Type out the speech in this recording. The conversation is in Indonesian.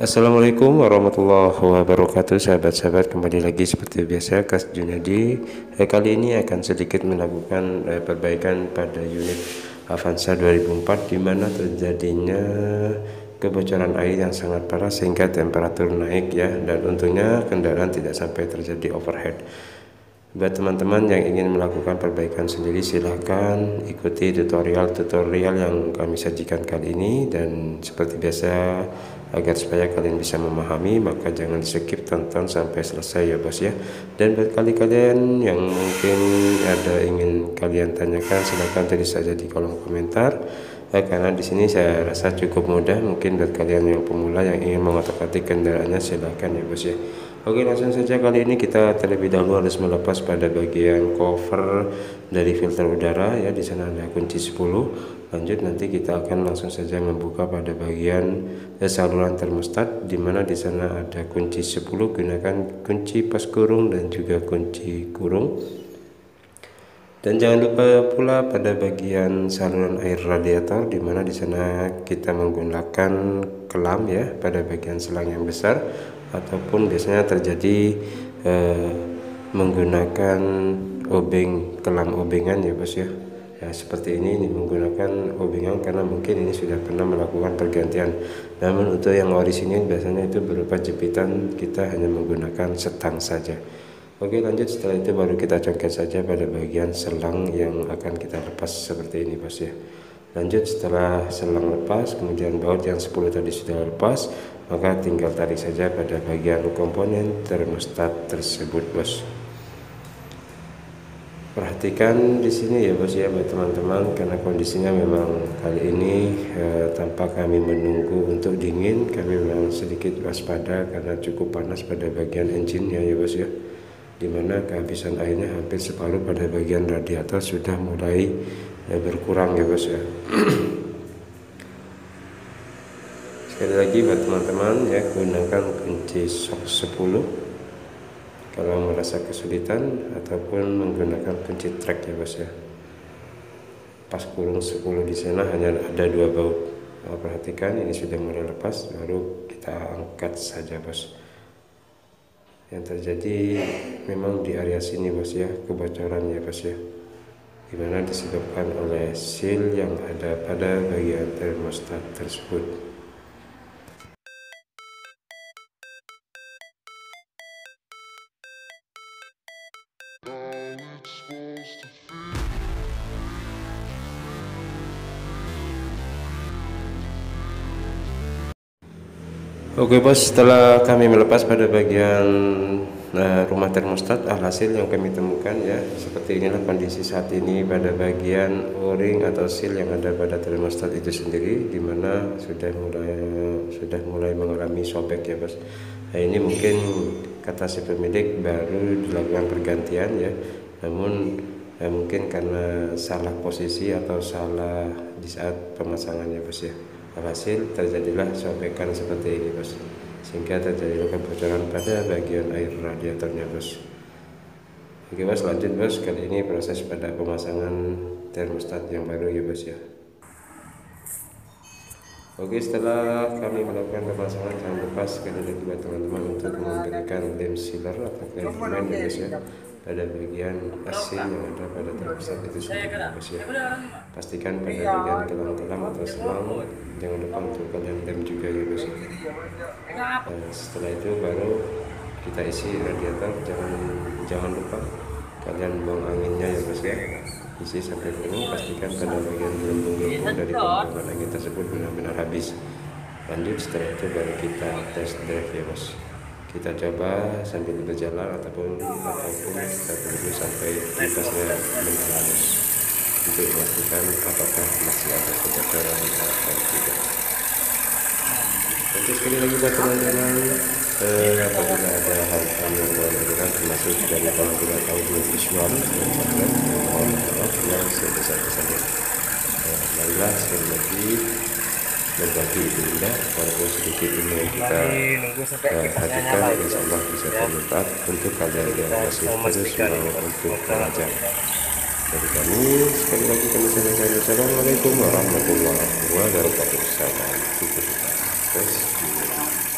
Assalamualaikum warahmatullahi wabarakatuh, sahabat-sahabat. Kembali lagi seperti biasa Kas Junadi. Kali ini akan sedikit melakukan perbaikan pada unit Avanza 2004, di mana terjadinya kebocoran air yang sangat parah sehingga temperatur naik ya, dan untungnya kendaraan tidak sampai terjadi overhead. Buat teman-teman yang ingin melakukan perbaikan sendiri, silahkan ikuti tutorial yang kami sajikan kali ini. Dan seperti biasa, agar supaya kalian bisa memahami, maka jangan di skip, tonton sampai selesai ya bos ya. Dan buat kalian yang mungkin ada ingin kalian tanyakan, silahkan tulis saja di kolom komentar. Karena di sini saya rasa cukup mudah. Mungkin buat kalian yang pemula yang ingin mengotak-atik kendaraannya, silahkan ya bos ya. Oke, langsung saja. Kali ini kita terlebih dahulu harus melepas pada bagian cover dari filter udara ya. Di sana ada kunci 10. Lanjut, nanti kita akan langsung saja membuka pada bagian saluran termostat, di mana di sana ada kunci 10. Gunakan kunci pas kurung dan juga kunci kurung. Dan jangan lupa pula pada bagian saluran air radiator, di mana di sana kita menggunakan kelam ya pada bagian selang yang besar, ataupun biasanya terjadi menggunakan kelam obengan ya bos ya. Ya, seperti ini menggunakan obengan karena mungkin ini sudah pernah melakukan pergantian. Namun untuk yang orisinil biasanya itu berupa jepitan, kita hanya menggunakan setang saja. Oke, lanjut. Setelah itu baru kita congkel saja pada bagian selang yang akan kita lepas seperti ini bos ya. Lanjut, setelah selang lepas, kemudian baut yang 10 tadi sudah lepas, maka tinggal tarik saja pada bagian komponen termostat tersebut bos. Perhatikan di sini ya bos ya buat teman-teman, karena kondisinya memang kali ini tanpa kami menunggu untuk dingin, kami memang sedikit waspada karena cukup panas pada bagian engine ya bos ya, dimana kehabisan airnya hampir separuh pada bagian radiator sudah mulai berkurang ya bos ya. Sekali lagi buat teman-teman ya, gunakan kunci shock 10 kalau merasa kesulitan, ataupun menggunakan kunci track ya bos ya. Pas kurung 10 di sana hanya ada 2 baut. Perhatikan ini sudah mulai lepas, baru kita angkat saja bos. Yang terjadi memang di area sini bos ya, kebocoran ya bos ya, dimana disebabkan oleh seal yang ada pada bagian termostat tersebut. Oke bos, setelah kami melepas pada bagian rumah termostat, alhasil yang kami temukan ya, seperti inilah kondisi saat ini pada bagian o-ring atau seal yang ada pada termostat itu sendiri, dimana sudah mulai mengalami sobek ya bos. Nah, ini mungkin kata si pemilik baru dilakukan pergantian ya, namun mungkin karena salah posisi atau salah di saat pemasangannya bos ya. Alhasil terjadilah sobekan seperti ini bos, sehingga terjadilah kebocoran pada bagian air radiatornya bos. Oke bos, lanjut bos. Kali ini proses pada pemasangan termostat yang baru ya bos ya. Oke, setelah kami melakukan pemasangan, jangan lupa sekali lagi buat teman-teman untuk memberikan lem sealer atau lem pemain ya bos ya, pada bagian AC yang ada pada termostat itu sendiri ya bos ya. Pastikan pada bagian kelam-kelam atau selang, jangan lupa untuk kalian lem juga ya bos ya. Setelah itu baru kita isi radiator. Jangan lupa kalian buang anginnya ya bos ya, isi sampai penuh. Pastikan pada bagian gelembung-gelembung dari pembuangan angin tersebut benar-benar habis. Lanjut, setelah itu baru kita test drive ya bos. Kita coba sambil berjalan ataupun kita tunggu sampai kipasnya menyala bos, untuk memastikan apakah masih ada kebocoran atau tidak. Lanjut sekali lagi buat teman-teman, apabila ada hal-hal yang kurang termasuk dari pengambilan audio visual dan software, mohon maaf yang sebesar-besarnya. Marilah sekali lagi berbagi itu indah, walaupun sedikit ilmu yang kita perhatikan, insya Allah bisa bermanfaat untuk kalian yang masih terus mau untuk belajar. Dari kami sekali lagi kami sampaikan assalamualaikum warahmatullahi wabarakatuh. Salam sukses.